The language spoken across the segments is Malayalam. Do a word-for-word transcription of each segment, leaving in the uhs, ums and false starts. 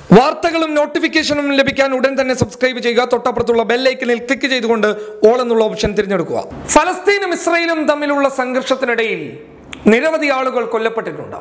വാർത്തകളും നോട്ടിഫിക്കേഷനും ലഭിക്കാൻ ഉടൻ തന്നെ സബ്സ്ക്രൈബ് ചെയ്യുക. തൊട്ടപ്പുറത്തുള്ള ബെൽ ഐക്കണിൽ ക്ലിക്ക് ചെയ്തുകൊണ്ട് ഓൾ എന്നുള്ള ഓപ്ഷൻ തിരഞ്ഞെടുക്കുക. ഫലസ്തീനും ഇസ്രായേലും തമ്മിലുള്ള സംഘർഷത്തിനിടയിൽ നിരവധി ആളുകൾ കൊല്ലപ്പെട്ടിട്ടുണ്ട്.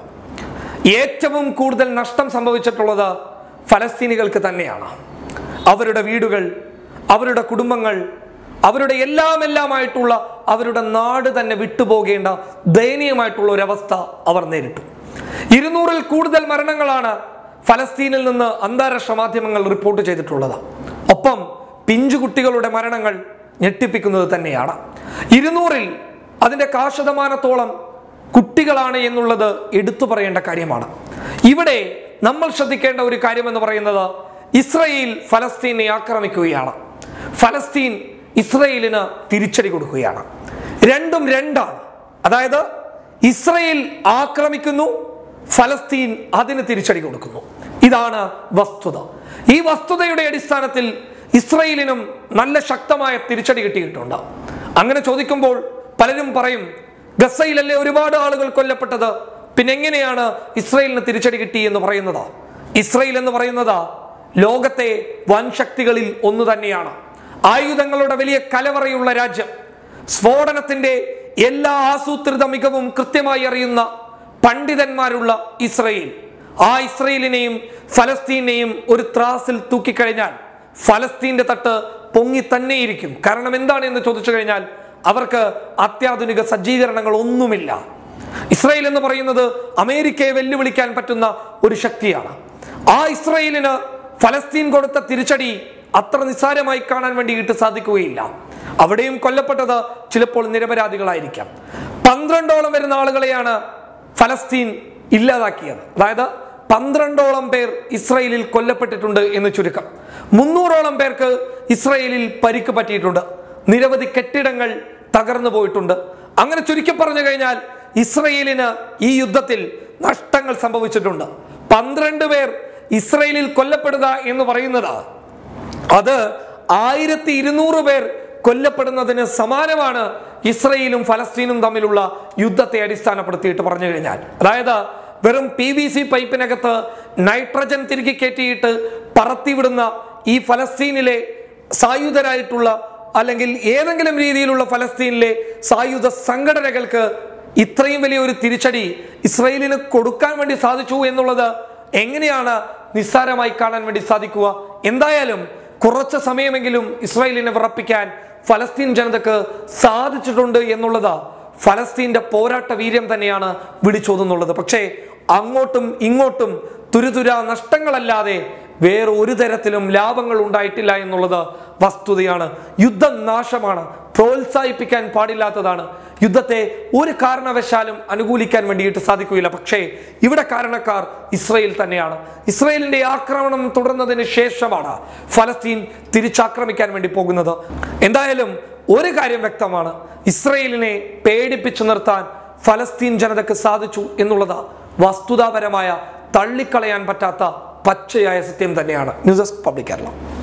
ഏറ്റവും കൂടുതൽ നഷ്ടം സംഭവിച്ചിട്ടുള്ളത് ഫലസ്തീനികൾക്ക് തന്നെയാണ്. അവരുടെ വീടുകൾ, അവരുടെ കുടുംബങ്ങൾ, അവരുടെ എല്ലാം എല്ലാമായിട്ടുള്ള അവരുടെ നാട് തന്നെ വിട്ടുപോകേണ്ട ദയനീയമായിട്ടുള്ള ഒരവസ്ഥ അവർ നേരിട്ടു. ഇരുന്നൂറിൽ കൂടുതൽ മരണങ്ങളാണ് ഫലസ്തീനിൽ നിന്ന് അന്താരാഷ്ട്ര മാധ്യമങ്ങൾ റിപ്പോർട്ട് ചെയ്തിട്ടുള്ളത്. ഒപ്പം പിഞ്ചുകുട്ടികളുടെ മരണങ്ങൾ ഞെട്ടിപ്പിക്കുന്നത് തന്നെയാണ്. ഇരുന്നൂറിൽ അതിൻ്റെ കാ ശതമാനത്തോളം കുട്ടികളാണ് എന്നുള്ളത് എടുത്തു പറയേണ്ട കാര്യമാണ്. ഇവിടെ നമ്മൾ ശ്രദ്ധിക്കേണ്ട ഒരു കാര്യമെന്ന് പറയുന്നത് ഇസ്രായേൽ ഫലസ്തീനെ ആക്രമിക്കുകയാണ്, ഫലസ്തീൻ ഇസ്രായേലിന് തിരിച്ചടി കൊടുക്കുകയാണ്. രണ്ടും രണ്ടാണ്. അതായത് ഇസ്രായേൽ ആക്രമിക്കുന്നു, ഫലസ്തീൻ അതിന് തിരിച്ചടി കൊടുക്കുന്നു. ഇതാണ് വസ്തുത. ഈ വസ്തുതയുടെ അടിസ്ഥാനത്തിൽ ഇസ്രായേലിനും നല്ല ശക്തമായ തിരിച്ചടി കിട്ടിയിട്ടുണ്ട്. അങ്ങനെ ചോദിക്കുമ്പോൾ പലരും പറയും, ഗസയിലല്ലേ ഒരുപാട് ആളുകൾ കൊല്ലപ്പെട്ടത്, പിന്നെ എങ്ങനെയാണ് ഇസ്രായേലിന് തിരിച്ചടി കിട്ടി എന്ന് പറയുന്നത്? ഇസ്രായേൽ എന്ന് പറയുന്നത് ലോകത്തെ വൻ ശക്തികളിൽ ഒന്ന് തന്നെയാണ്. ആയുധങ്ങളുടെ വലിയ കലവറയുള്ള രാജ്യം, സ്ഫോടനത്തിന്റെ എല്ലാ ആസൂത്രിത മികവും കൃത്യമായി അറിയുന്ന പണ്ഡിതന്മാരുള്ള ഇസ്രായേൽ. ആ ഇസ്രായേലിനെയും ഫലസ്തീനെയും ഒരു ത്രാസിൽ തൂക്കിക്കഴിഞ്ഞാൽ ഫലസ്തീന്റെ തട്ട് പൊങ്ങി തന്നെയിരിക്കും. കാരണം എന്താണ് എന്ന് ചോദിച്ചു കഴിഞ്ഞാൽ അവർക്ക് അത്യാധുനിക സജ്ജീകരണങ്ങൾ ഒന്നുമില്ല. ഇസ്രായേൽ എന്ന് പറയുന്നത് അമേരിക്കയെ വെല്ലുവിളിക്കാൻ പറ്റുന്ന ഒരു ശക്തിയാണ്. ആ ഇസ്രായേലിന് ഫലസ്തീൻ കൊടുത്ത തിരിച്ചടി അത്ര നിസ്സാരമായി കാണാൻ വേണ്ടിയിട്ട് സാധിക്കുകയില്ല. അവിടെയും കൊല്ലപ്പെട്ടത് ചിലപ്പോൾ നിരപരാധികളായിരിക്കാം. പന്ത്രണ്ടോളം വരുന്ന ആളുകളെയാണ് ഫലസ്തീൻ ഇല്ലാതാക്കിയത്. അതായത് പന്ത്രണ്ടോളം പേർ ഇസ്രായേലിൽ കൊല്ലപ്പെട്ടിട്ടുണ്ട് എന്ന് ചുരുക്കം. മുന്നൂറോളം പേർക്ക് ഇസ്രായേലിൽ പരിക്ക് പറ്റിയിട്ടുണ്ട്. നിരവധി കെട്ടിടങ്ങൾ തകർന്നു പോയിട്ടുണ്ട്. അങ്ങനെ ചുരുക്കി പറഞ്ഞു കഴിഞ്ഞാൽ ഇസ്രായേലിന് ഈ യുദ്ധത്തിൽ നഷ്ടങ്ങൾ സംഭവിച്ചിട്ടുണ്ട്. പന്ത്രണ്ട് പേർ ഇസ്രായേലിൽ കൊല്ലപ്പെടുക എന്ന് പറയുന്നത് അത് ആയിരത്തി ഇരുന്നൂറ് പേർ കൊല്ലപ്പെടുന്നതിന് സമാനമാണ് ഇസ്രായേലും ഫലസ്തീനും തമ്മിലുള്ള യുദ്ധത്തെ അടിസ്ഥാനപ്പെടുത്തിയിട്ട് പറഞ്ഞു കഴിഞ്ഞാൽ. അതായത് വെറും പി വി സി പൈപ്പിനകത്ത് നൈട്രജൻ തിരികെ കയറ്റിയിട്ട് പറത്തിവിടുന്ന ഈ ഫലസ്തീനിലെ സായുധരായിട്ടുള്ള അല്ലെങ്കിൽ ഏതെങ്കിലും രീതിയിലുള്ള ഫലസ്തീനിലെ സായുധ സംഘടനകൾക്ക് ഇത്രയും വലിയ ഒരു തിരിച്ചടി ഇസ്രായേലിന് കൊടുക്കാൻ വേണ്ടി സാധിച്ചു എന്നുള്ളത് എങ്ങനെയാണ് നിസ്സാരമായി കാണാൻ വേണ്ടി സാധിക്കുക? എന്തായാലും കുറച്ച് സമയമെങ്കിലും ഇസ്രായേലിനെ വിറപ്പിക്കാൻ ഫലസ്തീൻ ജനതക്ക് സാധിച്ചിട്ടുണ്ട് എന്നുള്ളത് ഫലസ്തീന്റെ പോരാട്ട വീര്യം തന്നെയാണ് വിളിച്ചോതുന്നുള്ളത്. പക്ഷേ അങ്ങോട്ടും ഇങ്ങോട്ടും തുരുതുര നഷ്ടങ്ങളല്ലാതെ വേറെ ഒരു തരത്തിലും ലാഭങ്ങൾ ഉണ്ടായിട്ടില്ല എന്നുള്ളത് വസ്തുതയാണ്. യുദ്ധം നാശമാണ്, പ്രോത്സാഹിപ്പിക്കാൻ പാടില്ലാത്തതാണ്. യുദ്ധത്തെ ഒരു കാരണവശാലും അനുകൂലിക്കാൻ വേണ്ടിയിട്ട് സാധിക്കുകയില്ല. പക്ഷേ ഇവിടെ കാരണക്കാർ ഇസ്രായേൽ തന്നെയാണ്. ഇസ്രായേലിന്റെ ആക്രമണം തുടർന്നതിന് ശേഷമാണ് ഫലസ്തീൻ തിരിച്ചാക്രമിക്കാൻ വേണ്ടി പോകുന്നത്. എന്തായാലും ഒരു കാര്യം വ്യക്തമാണ്, ഇസ്രായേലിനെ പേടിപ്പിച്ചു നിർത്താൻ ഫലസ്തീൻ ജനതയ്ക്ക് സാധിച്ചു എന്നുള്ളത് വസ്തുതാപരമായ തള്ളിക്കളയാൻ പറ്റാത്ത പച്ചയായ സത്യം തന്നെയാണ്. News desk public Kerala.